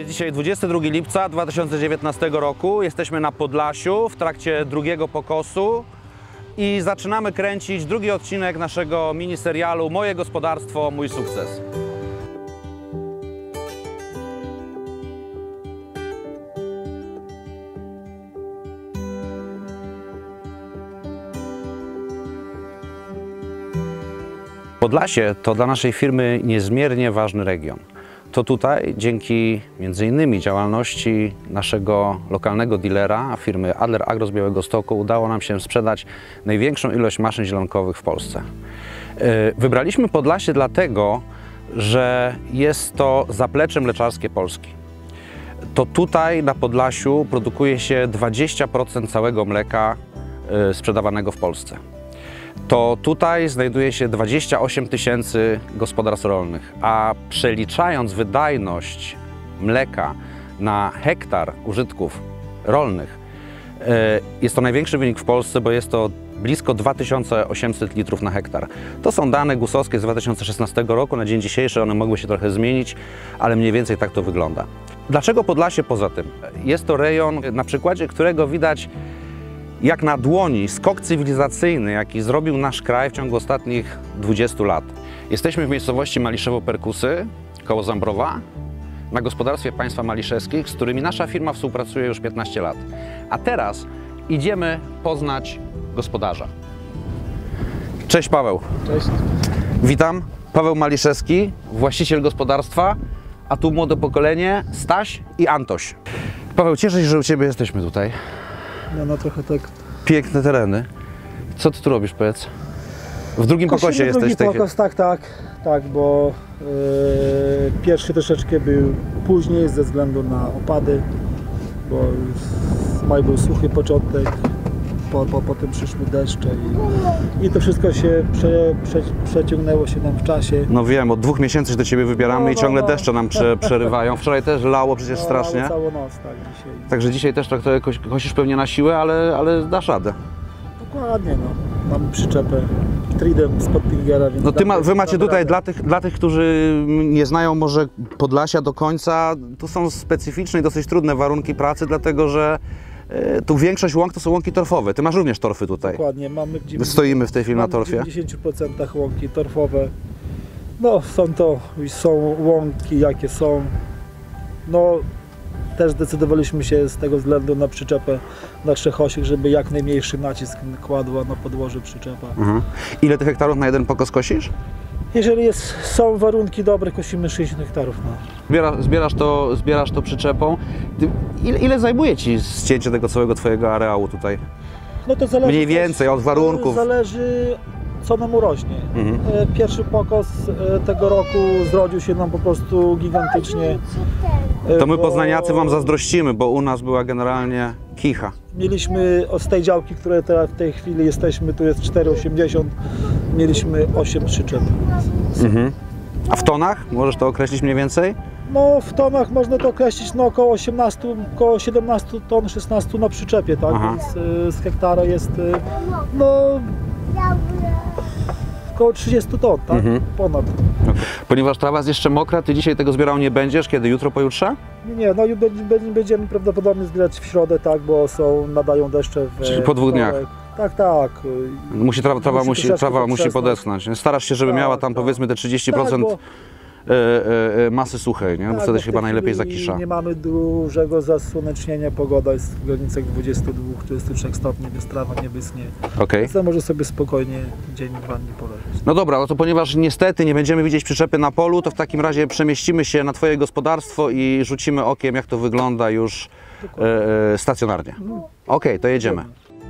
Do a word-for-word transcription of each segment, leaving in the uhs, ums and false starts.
dzisiaj dwudziestego drugiego lipca dwa tysiące dziewiętnastego roku. Jesteśmy na Podlasiu w trakcie drugiego pokosu i zaczynamy kręcić drugi odcinek naszego mini serialu Moje gospodarstwo, mój sukces. Podlasie to dla naszej firmy niezmiernie ważny region. To tutaj, dzięki między innymi działalności naszego lokalnego dealera, firmy Adler Agro z Białegostoku, udało nam się sprzedać największą ilość maszyn zielonkowych w Polsce. Wybraliśmy Podlasie dlatego, że jest to zaplecze mleczarskie Polski. To tutaj na Podlasiu produkuje się dwadzieścia procent całego mleka sprzedawanego w Polsce. To tutaj znajduje się dwadzieścia osiem tysięcy gospodarstw rolnych, a przeliczając wydajność mleka na hektar użytków rolnych, jest to największy wynik w Polsce, bo jest to blisko dwa tysiące osiemset litrów na hektar. To są dane gusowskie z dwa tysiące szesnastego roku, na dzień dzisiejszy one mogły się trochę zmienić, ale mniej więcej tak to wygląda. Dlaczego Podlasie poza tym? Jest to rejon, na przykładzie którego widać jak na dłoni skok cywilizacyjny, jaki zrobił nasz kraj w ciągu ostatnich dwudziestu lat. Jesteśmy w miejscowości Maliszewo-Perkusy, koło Zambrowa, na gospodarstwie państwa maliszewskich, z którymi nasza firma współpracuje już piętnaście lat. A teraz idziemy poznać gospodarza. Cześć Paweł. Cześć. Witam. Paweł Maliszewski, właściciel gospodarstwa, a tu młode pokolenie Staś i Antoś. Paweł, cieszę się, że u Ciebie jesteśmy tutaj. No, no trochę tak. Piękne tereny. Co Ty tu robisz, powiedz? W drugim Kosimy pokosie jesteś. Drugi pokos, tak, tak, tak, bo yy, pierwszy troszeczkę był później ze względu na opady, bo maj był suchy początek, po, po, potem przyszły deszcze i, i to wszystko się prze, prze, przeciągnęło się nam w czasie. No wiem, od dwóch miesięcy się do Ciebie wybieramy no, i ciągle no, deszcze nam prze, przerywają. Wczoraj też lało przecież no, strasznie. Całą noc, tak, dzisiaj. Także dzisiaj też trochę kos, kosisz pewnie na siłę, ale, ale dasz radę. Dokładnie, no. Mamy przyczepę Tridem z Pottingera, więc... No ty ma, Wy macie tutaj, radę. dla tych, dla tych, którzy nie znają może Podlasia do końca, tu są specyficzne i dosyć trudne warunki pracy, dlatego że e, tu większość łąk to są łąki torfowe. Ty masz również torfy tutaj. Dokładnie, mamy gdzie... Stoimy w tej chwili na torfie. W dziewięćdziesięciu procentach łąki torfowe. No są to, są łąki jakie są. No też zdecydowaliśmy się z tego względu na przyczepę na trzechosich, żeby jak najmniejszy nacisk kładła na podłoże przyczepa. Mhm. Ile tych hektarów na jeden pokos kosisz? Jeżeli jest, są warunki dobre, kosimy sześćdziesiąt hektarów. No. Zbiera, zbierasz, to, zbierasz to przyczepą. Ty, ile, ile zajmuje Ci ścięcie tego całego Twojego areału tutaj? No to zależy Mniej więcej od warunków. Zależy co nam urośnie. Mhm. Pierwszy pokos tego roku zrodził się nam po prostu gigantycznie. To my bo poznaniacy Wam zazdrościmy, bo u nas była generalnie kicha. Mieliśmy z tej działki, które teraz w tej chwili jesteśmy, tu jest cztery osiemdziesiąt, mieliśmy osiem przyczep. Mhm. A w tonach? Możesz to określić mniej więcej? No w tonach można to określić no, około osiemnaście, około siedemnaście ton, szesnaście na przyczepie, tak? Aha. Więc y, z hektara jest y, no około trzydzieści ton, tak? Mhm. Ponad. Ponieważ trawa jest jeszcze mokra, Ty dzisiaj tego zbierał nie będziesz? Kiedy? Jutro, pojutrze? Nie, no i będziemy prawdopodobnie zbierać w środę, tak? Bo są, nadają deszcze w Czyli po dwóch dniach? Tak, tak. Musi, trawa, trawa Musi musi, troszeczkę trawa musi potrzesnąć. podeschnąć. Starasz się, żeby Tak, miała tam tak. powiedzmy te trzydzieści procent Tak, bo- e, e, masy suchej, nie? Tak, Bo wtedy w się chyba tej najlepiej chwili zakisza. Nie mamy dużego zasłonecznienia, pogoda jest w granicach dwudziestu dwóch do dwudziestu trzech stopni, więc trawa nie wyschnie. Okej. Więc to może sobie spokojnie dzień, dwa dni poleżeć. No dobra, no to ponieważ niestety nie będziemy widzieć przyczepy na polu, to w takim razie przemieścimy się na Twoje gospodarstwo i rzucimy okiem, jak to wygląda już e, e, stacjonarnie. Okej, to jedziemy.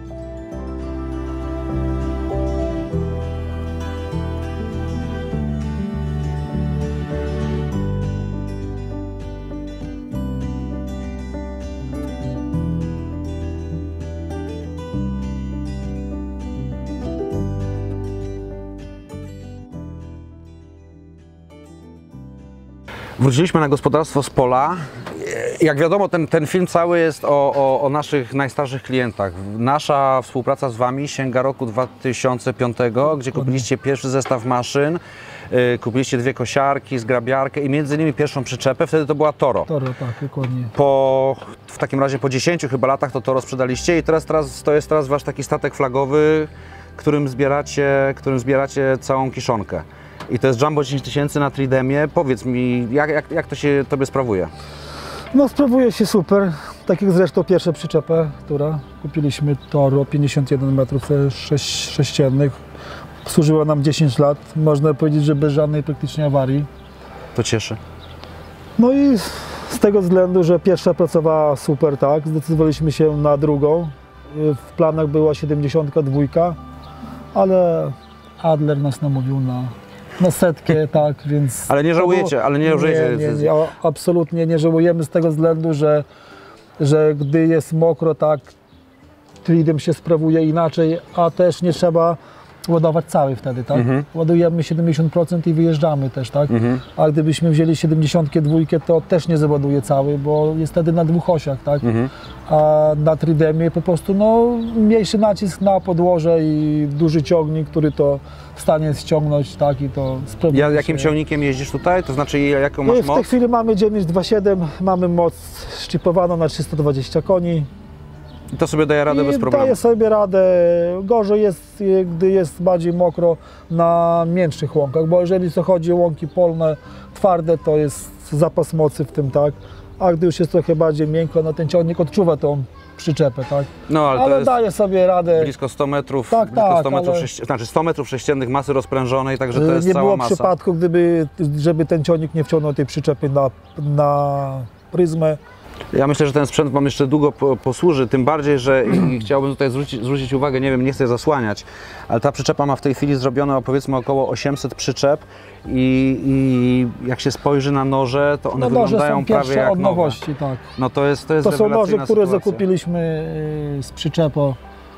Wróciliśmy na gospodarstwo z pola. Jak wiadomo, ten, ten film cały jest o, o, o naszych najstarszych klientach. Nasza współpraca z Wami sięga roku dwa tysiące piątego, gdzie kupiliście pierwszy zestaw maszyn. Yy, kupiliście dwie kosiarki, zgrabiarkę i między innymi pierwszą przyczepę, wtedy to była Toro. Toro, tak, dokładnie. Po, w takim razie po dziesięciu chyba latach to Toro sprzedaliście i teraz, teraz to jest teraz wasz taki statek flagowy, którym zbieracie, którym zbieracie całą kiszonkę. I to jest Jumbo dziesięć tysięcy na Tridemie. Powiedz mi, jak, jak, jak to się tobie sprawuje? No sprawuje się super, tak jak zresztą pierwsza przyczepę, która kupiliśmy Toro, pięćdziesiąt jeden metrów sześć, sześciennych. Służyła nam dziesięć lat, można powiedzieć, że bez żadnej praktycznie awarii. To cieszy. No i z tego względu, że pierwsza pracowała super, tak, zdecydowaliśmy się na drugą. W planach była siedemdziesiątka dwa, ale Adler nas namówił na, na setkę, tak, więc... Ale nie żałujecie, było, ale nie żałujecie. Nie, nie, nie, absolutnie nie żałujemy z tego względu, że, że gdy jest mokro, tak, Tridem się sprawuje inaczej, a też nie trzeba ładować cały wtedy, tak? Mhm. Ładujemy siedemdziesiąt procent i wyjeżdżamy też, tak? Mhm. A gdybyśmy wzięli siedemdziesiąt dwa, to też nie załaduje cały, bo jest wtedy na dwóch osiach, tak? Mhm. A na Tridemie po prostu no, mniejszy nacisk na podłoże i duży ciągnik, który to w stanie ściągnąć, tak? I to sprawuje Ja, jakim się. ciągnikiem jeździsz tutaj? To znaczy jaką masz W tej moc? chwili mamy dziewięć dwa siedem, mamy moc szczypowaną na trzysta dwadzieścia koni. I to sobie daje radę I bez problemu. daje sobie radę. Gorzej jest, gdy jest bardziej mokro na miększych łąkach, bo jeżeli co chodzi o łąki polne, twarde, to jest zapas mocy w tym, tak? A gdy już jest trochę bardziej miękko, no ten ciągnik odczuwa tą przyczepę, tak? No, ale, Ale to jest daje sobie radę. blisko sto metrów, Tak, blisko tak, sto metrów, ale- sześci... znaczy sto metrów sześciennych masy rozprężonej, także to jest Nie cała było masa. przypadku, gdyby, żeby ten ciągnik nie wciągnął tej przyczepy na, na pryzmę. Ja myślę, że ten sprzęt wam jeszcze długo po, posłuży, tym bardziej, że i chciałbym tutaj zwrócić, zwrócić uwagę, nie wiem, nie chcę zasłaniać, ale ta przyczepa ma w tej chwili zrobione powiedzmy około osiemset przyczep i, i jak się spojrzy na noże, to one No noże wyglądają są prawie pierwsze jak od nowe. nowości, tak. No to jest, to jest To są noże, rewelacyjna które sytuacja. zakupiliśmy y, z przyczepą.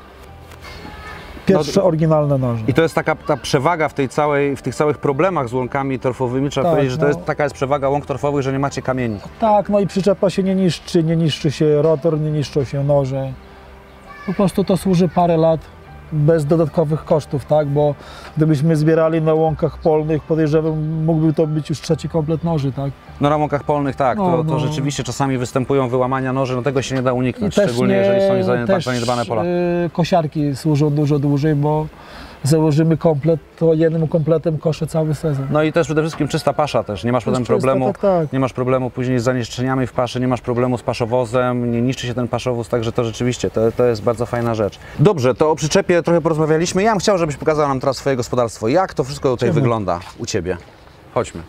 Pierwsze No, oryginalne noże. I to jest taka ta przewaga w, tej całej, w tych całych problemach z łąkami torfowymi, trzeba Tak, powiedzieć, że to no. jest taka jest przewaga łąk torfowych, że nie macie kamieni. Tak, no i przyczepa się nie niszczy, nie niszczy się rotor, nie niszczą się noże. Po prostu to służy parę lat bez dodatkowych kosztów, tak? Bo gdybyśmy zbierali na łąkach polnych, podejrzewam, mógłby to być już trzeci komplet noży, tak? No na łąkach polnych tak, No, to, to no. rzeczywiście czasami występują wyłamania noży, no tego się nie da uniknąć, I też szczególnie nie- jeżeli są zaniedba- też, zaniedbane pola. y, kosiarki służą dużo dłużej, bo założymy komplet, to jednym kompletem koszę cały sezon. No i też przede wszystkim czysta pasza też, nie masz potem czysta, problemu, tak, tak. nie masz problemu później z zanieczyszczeniami w paszy, nie masz problemu z paszowozem, nie niszczy się ten paszowóz, także to rzeczywiście, to, to jest bardzo fajna rzecz. Dobrze, to o przyczepie trochę porozmawialiśmy, ja bym chciał, żebyś pokazał nam teraz swoje gospodarstwo, jak to wszystko tutaj Czemu? wygląda u Ciebie. Chodźmy.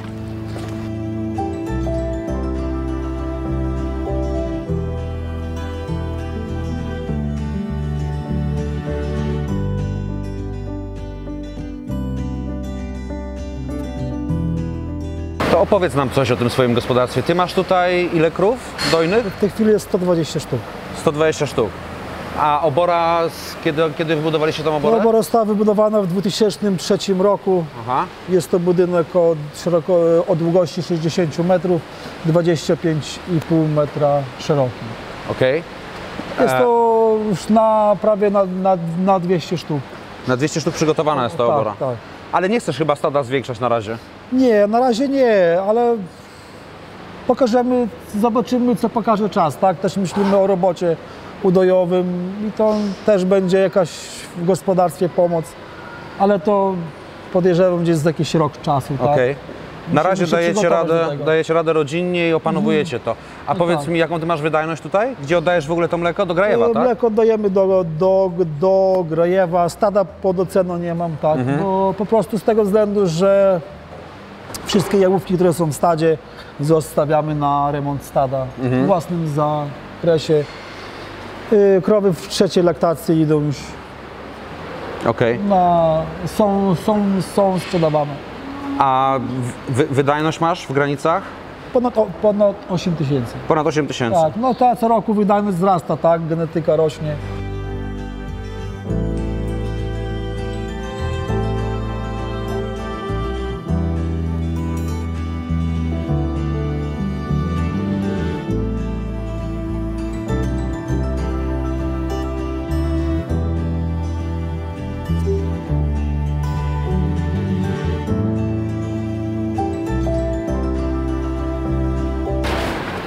To opowiedz nam coś o tym swoim gospodarstwie. Ty masz tutaj ile krów dojnych? W tej chwili jest sto dwadzieścia sztuk. sto dwadzieścia sztuk. A obora, z- kiedy, kiedy wybudowaliście tą oborę? Obora została wybudowana w dwa tysiące trzecim roku. Aha. Jest to budynek o, szeroko, o długości sześćdziesiąt metrów, dwadzieścia pięć i pół metra szeroki. Okej. Jest E, to już na prawie na, na, na dwieście sztuk. Na dwieście sztuk przygotowana jest ta obora. Tak, tak. Ale nie chcesz chyba stada zwiększać na razie. Nie, na razie nie, ale pokażemy, zobaczymy, co pokaże czas, tak? Też myślimy o robocie udojowym i to też będzie jakaś w gospodarstwie pomoc, ale to podejrzewam gdzieś za jakiś rok czasu, tak? Okej. Na Musimy razie się dajecie przygotować do radę, tego. dajecie radę rodzinnie i opanowujecie to. A No powiedz tak. mi, jaką ty masz wydajność tutaj? Gdzie oddajesz w ogóle to mleko? Do Grajewa, E, tak? Mleko dajemy do, do, do Grajewa, stada pod oceną nie mam, tak, Mhm. bo po prostu z tego względu, że wszystkie jałówki, które są w stadzie, zostawiamy na remont stada Mhm. w własnym zakresie. E, Krowy w trzeciej laktacji idą już Okej. na, są, są, są sprzedawane. A wy, wydajność masz w granicach? Ponad, o- ponad osiem tysięcy. Ponad osiem tysięcy. Tak, no ta co roku wydajność wzrasta, tak, genetyka rośnie.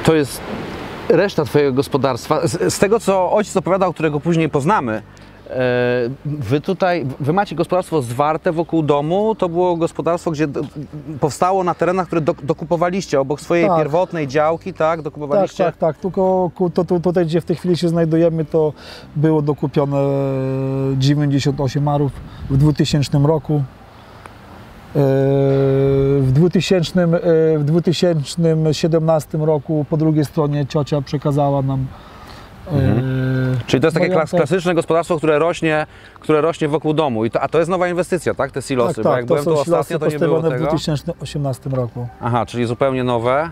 to jest reszta twojego gospodarstwa. Z, z tego, co ojciec opowiadał, którego później poznamy, e, wy tutaj, wy macie gospodarstwo zwarte wokół domu. To było gospodarstwo, gdzie do, powstało na terenach, które do, dokupowaliście obok swojej Tak. pierwotnej działki, tak? Tak, Dokupowaliście? tak, tak. Tylko ku- to, to, tutaj, gdzie w tej chwili się znajdujemy, to było dokupione dziewięćdziesiąt osiem arów w dwutysięcznym roku. E, W dwutysięcznym, e, w dwa tysiące siedemnastym roku po drugiej stronie ciocia przekazała nam e, Czyli to jest takie klas, majątek. klasyczne gospodarstwo, które rośnie, które rośnie wokół domu. I to, a to jest nowa inwestycja, tak? Te silosy, Tak, bo tak, jak to byłem są tu ostatnio, silosy to nie było postawione w tego. dwa tysiące osiemnastym roku. Aha, czyli zupełnie nowe.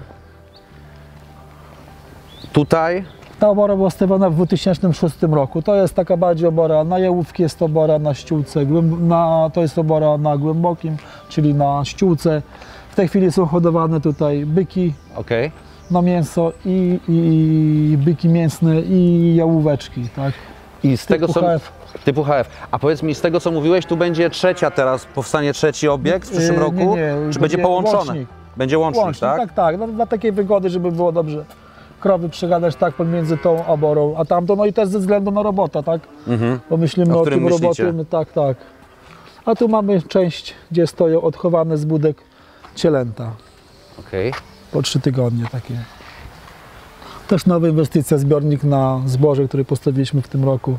Tutaj Ta obora była stawiana w dwa tysiące szóstym roku. To jest taka bardziej obora na jałówki, jest obora na ściółce, głęb- na, to jest obora na głębokim, czyli na ściółce. W tej chwili są hodowane tutaj byki okej. na mięso i, i byki mięsne i jałóweczki, tak? I z tego, Typu co... H F. Typu H F. A powiedz mi, z tego co mówiłeś, tu będzie trzecia teraz, powstanie trzeci obiekt w przyszłym Yy, roku? nie, nie, Czy będzie będzie połączone? łącznik. Będzie łącznik, Łącznie, tak? tak, tak. Dla, dla takiej wygody, żeby było dobrze krowy przegadać tak pomiędzy tą oborą a tamtą, no i też ze względu na robotę, tak? Mhm. Bo myślimy O o, którym tym myślicie? roboty, tak, tak. A tu mamy część, gdzie stoją odchowane z budek cielęta. Okej. Po trzy tygodnie takie. Też nowa inwestycja, zbiornik na zboże, który postawiliśmy w tym roku.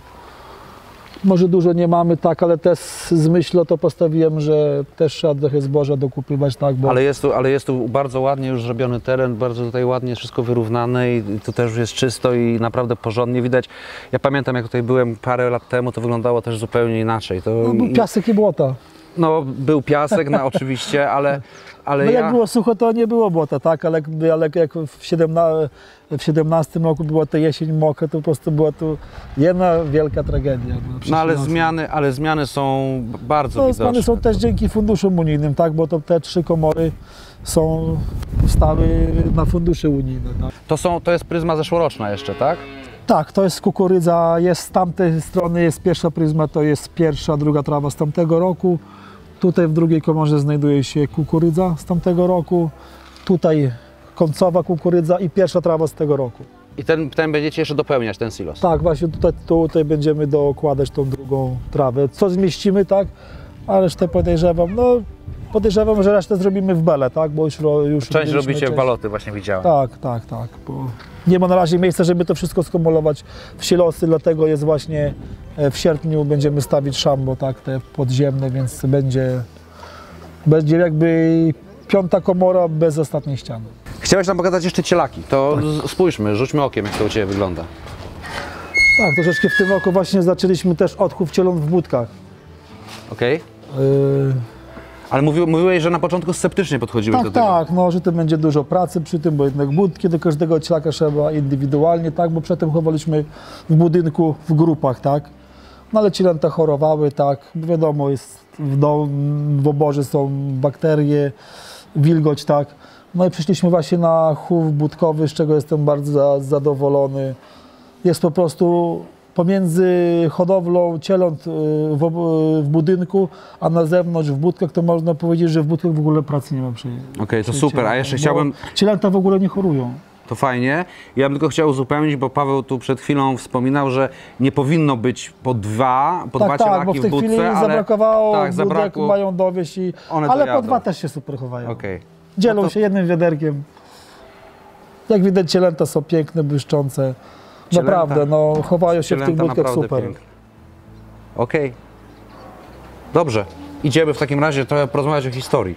Może dużo nie mamy, tak, ale też z myślą to postawiłem, że też trzeba trochę zboża dokupywać, tak, bo Ale jest tu, ale jest tu bardzo ładnie już zrobiony teren, bardzo tutaj ładnie jest wszystko wyrównane i tu też już jest czysto i naprawdę porządnie widać. Ja pamiętam, jak tutaj byłem parę lat temu, to wyglądało też zupełnie inaczej. To, no, był piasek i błota. no, był piasek, no, oczywiście, ale, ale No ja... jak było sucho, to nie było błota, tak, ale, jakby- ale jak w siedemnastym, w siedemnastym roku była ta jesień mokra, to po prostu była tu jedna wielka tragedia. No ale zmiany, ale zmiany są bardzo No, widoczne. zmiany są też dzięki funduszom unijnym, tak, bo to te trzy komory są stały na fundusze unijne. Tak. To, są, to jest pryzma zeszłoroczna jeszcze, tak? Tak, to jest kukurydza, jest z tamtej strony, jest pierwsza pryzma, to jest pierwsza, druga trawa z tamtego roku. Tutaj w drugiej komorze znajduje się kukurydza z tamtego roku. Tutaj końcowa kukurydza i pierwsza trawa z tego roku. I ten, ten będziecie jeszcze dopełniać, ten silos. Tak, właśnie tutaj, tutaj będziemy dokładać tą drugą trawę. Co zmieścimy, tak, a resztę podejrzewam, no podejrzewam, że resztę zrobimy w bele, tak, bo już, ro- już Część robiliśmy robicie w część- baloty, właśnie widziałem. Tak, tak, tak, bo nie ma na razie miejsca, żeby to wszystko skumulować w silosy, dlatego jest właśnie e, w sierpniu będziemy stawić szambo, tak, te podziemne, więc będzie, będzie jakby piąta komora bez ostatniej ściany. Chciałeś nam pokazać jeszcze cielaki, to z- spójrzmy, rzućmy okiem, jak to u Ciebie wygląda. Tak, troszeczkę w tym roku właśnie zaczęliśmy też odchów cieląt w budkach. Okej? Yy, Ale mówi, mówiłeś, że na początku sceptycznie podchodziłeś Tak, do tego. tak, no, że to będzie dużo pracy przy tym, bo jednak budki do każdego cielaka trzeba indywidualnie, tak, bo przedtem chowaliśmy w budynku w grupach, tak. No ale cielęta chorowały, tak, wiadomo, jest w, dom, w oborze są bakterie, wilgoć, tak. No i przyszliśmy właśnie na chów budkowy, z czego jestem bardzo za, zadowolony. Jest po prostu pomiędzy hodowlą cieląt y, w, ob- w budynku, a na zewnątrz w budkach, to można powiedzieć, że w budkach w ogóle pracy nie ma przy Okej, to przy super, a cielętach, jeszcze bo chciałbym, Cielęta w ogóle nie chorują. to fajnie, ja bym tylko chciał uzupełnić, bo Paweł tu przed chwilą wspominał, że nie powinno być po dwa, po dwa Tak, tak, cielaki bo w tej w budce, chwili ale... zabrakowało tak, budek, zabrakło. mają dowieść, i, One ale dojadą. po dwa też się super chowają. Okej. Dzielą No to- się jednym wiaderkiem. Jak widać, cielęta są piękne, błyszczące. Cielęta- Naprawdę, no, chowają się w tych Cielęta budkach naprawdę super. piękne. Okej. Dobrze, idziemy w takim razie trochę porozmawiać o historii.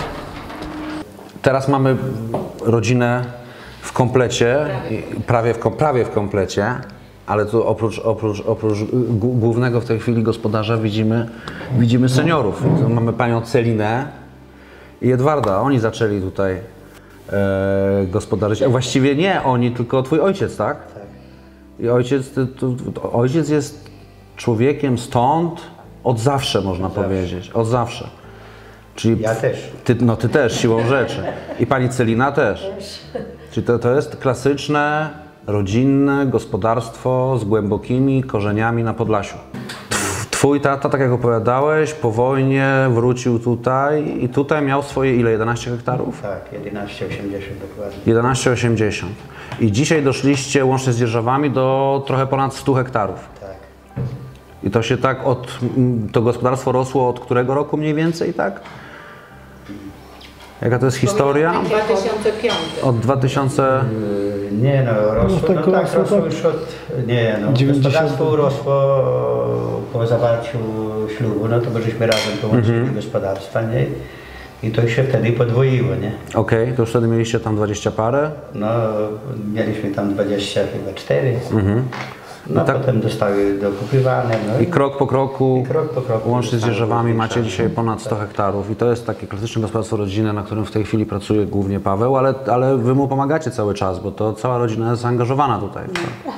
Teraz mamy rodzinę w komplecie, i- prawie w, kom- prawie w komplecie, ale tu oprócz, oprócz, oprócz g- głównego w tej chwili gospodarza widzimy, widzimy seniorów. Tu mamy panią Celinę i Edwarda. Oni zaczęli tutaj e, gospodarzyć. A właściwie nie oni, tylko twój ojciec, tak? Tak. I ojciec, to, to, to, ojciec jest człowiekiem stąd od zawsze, można powiedzieć. Od zawsze. Czyli Ja też. Ty, no ty też, siłą rzeczy. I pani Celina też. Czyli to, to jest klasyczne, rodzinne gospodarstwo z głębokimi korzeniami na Podlasiu. Tw- Twój tata, tak jak opowiadałeś, po wojnie wrócił tutaj i tutaj miał swoje ile? jedenaście hektarów? Tak, jedenaście osiemdziesiąt dokładnie. jedenaście osiemdziesiąt. I dzisiaj doszliście łącznie z dzierżawami do trochę ponad stu hektarów. Tak. I to się tak od, to gospodarstwo rosło od którego roku mniej więcej, tak? Jaka to jest historia? dwa tysiące piąty. Od dwa tysiące... Yy, Nie no, rosło, No no, tak tak, rosło, rosło tak. już od, nie no, dziewięćdziesiąt. gospodarstwo urosło po zawarciu ślubu, no to bo żeśmy razem połączyli Mhm. gospodarstwa, nie? I to się wtedy podwoiło, nie? Okej, to już wtedy mieliście tam dwadzieścia parę. No, mieliśmy tam dwadzieścia chyba cztery. Mhm. No I tak- potem zostały dokupywane, no I krok po kroku, I krok po kroku łącznie z zostało dzierżawami, macie zwiększane. dzisiaj ponad sto hektarów. I to jest takie klasyczne gospodarstwo rodzinne, na którym w tej chwili pracuje głównie Paweł, ale, ale wy mu pomagacie cały czas, bo to cała rodzina jest zaangażowana tutaj. w to.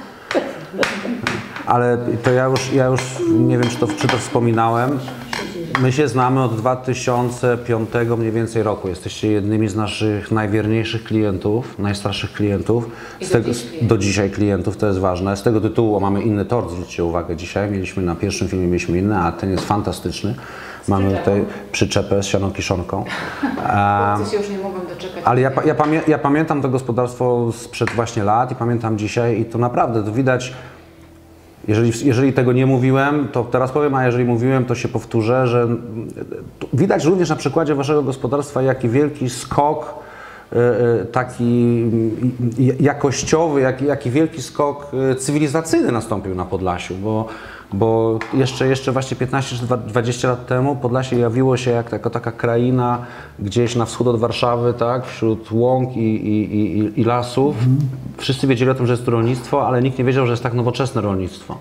Ale to ja już, ja już nie wiem, czy to, czy to wspominałem. My się znamy od dwa tysiące piątego mniej więcej roku. Jesteście jednymi z naszych najwierniejszych klientów, najstarszych klientów. I Z do tego, dziś klientów. do dzisiaj klientów, to jest ważne. Z tego tytułu mamy inny tort, zwróćcie uwagę dzisiaj. Mieliśmy na pierwszym filmie mieliśmy inny, a ten jest fantastyczny. Mamy tutaj przyczepę z sianokiszonką. A, Chłopcy się już nie mogą doczekać. ale ja, pa- ja, pamię, ja pamiętam to gospodarstwo sprzed właśnie lat i pamiętam dzisiaj i to naprawdę to widać. Jeżeli, jeżeli tego nie mówiłem, to teraz powiem, a jeżeli mówiłem, to się powtórzę, że widać również na przykładzie waszego gospodarstwa, jaki wielki skok y, y, taki y, jakościowy, jaki, jaki wielki skok y, cywilizacyjny nastąpił na Podlasiu, bo, bo jeszcze, jeszcze właśnie piętnaście czy dwadzieścia lat temu Podlasie jawiło się jak, jako taka kraina gdzieś na wschód od Warszawy, tak, wśród łąk i, i, i, i lasów. Wszyscy wiedzieli o tym, że jest to rolnictwo, ale nikt nie wiedział, że jest tak nowoczesne rolnictwo.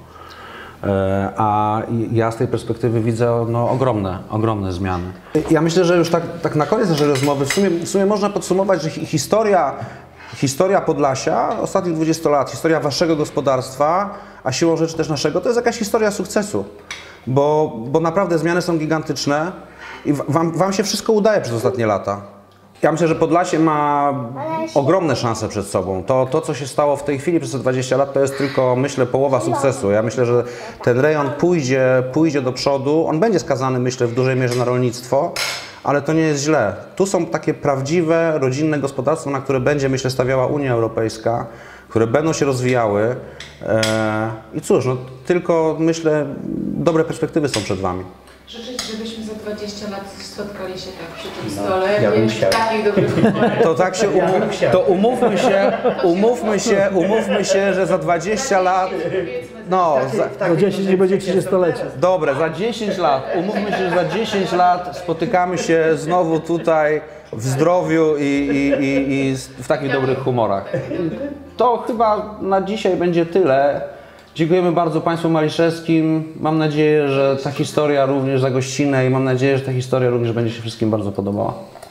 E, A ja z tej perspektywy widzę no, ogromne, ogromne zmiany. Ja myślę, że już tak, tak na koniec naszej rozmowy w sumie, w sumie można podsumować, że hi- historia, historia Podlasia ostatnich dwudziestu lat, historia waszego gospodarstwa, a siłą rzeczy też naszego, to jest jakaś historia sukcesu. Bo, bo naprawdę zmiany są gigantyczne i w- wam, wam się wszystko udaje przez ostatnie lata. Ja myślę, że Podlasie ma ogromne szanse przed sobą. To, to, co się stało w tej chwili przez te dwadzieścia lat, to jest tylko, myślę, połowa sukcesu. Ja myślę, że ten rejon pójdzie, pójdzie do przodu. On będzie skazany, myślę, w dużej mierze na rolnictwo, ale to nie jest źle. Tu są takie prawdziwe, rodzinne gospodarstwa, na które będzie, myślę, stawiała Unia Europejska, które będą się rozwijały. Eee, I cóż, no, tylko, myślę, dobre perspektywy są przed wami. Życzyć, żebyśmy za dwadzieścia lat spotkali się tak przy tym No, stole. ja bym Mieć chciał. takich dobrych humorach. To tak się umów, to umówmy się, umówmy się, umówmy się, że za dwadzieścia lat, no, za, Za dziesięć nie będzie trzydziestolecie. dobre, za dziesięć lat, umówmy się, że za dziesięć lat spotykamy się znowu tutaj w zdrowiu i, i, i, i w takich dobrych humorach. To chyba na dzisiaj będzie tyle. Dziękujemy bardzo Państwu Maliszewskim. Mam nadzieję, że ta historia również zagościnę i mam nadzieję, że ta historia również będzie się wszystkim bardzo podobała.